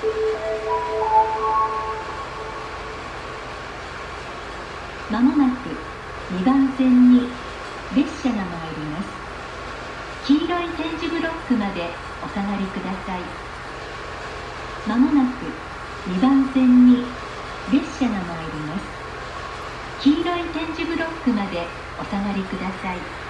まもなく2番線に列車が参ります。黄色い点字ブロックまでお下がりください。まもなく2番線に列車が参ります。黄色い点字ブロックまでお下がりください。